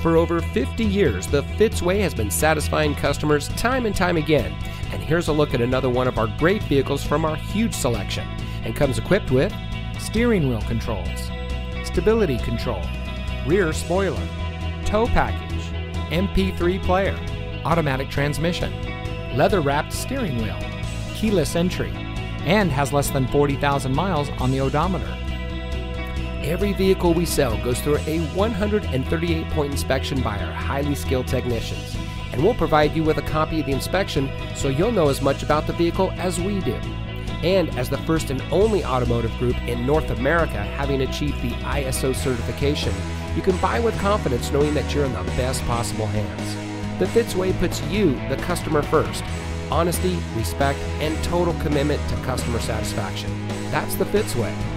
For over 50 years, the Fitzway has been satisfying customers time and time again. And here's a look at another one of our great vehicles from our huge selection, and comes equipped with steering wheel controls, stability control, rear spoiler, tow package, MP3 player, automatic transmission, leather-wrapped steering wheel, keyless entry, and has less than 40,000 miles on the odometer. Every vehicle we sell goes through a 138-point inspection by our highly skilled technicians, and we'll provide you with a copy of the inspection so you'll know as much about the vehicle as we do. And as the first and only automotive group in North America having achieved the ISO certification, you can buy with confidence knowing that you're in the best possible hands. The Fitzway puts you, the customer, first. Honesty, respect, and total commitment to customer satisfaction. That's the Fitzway.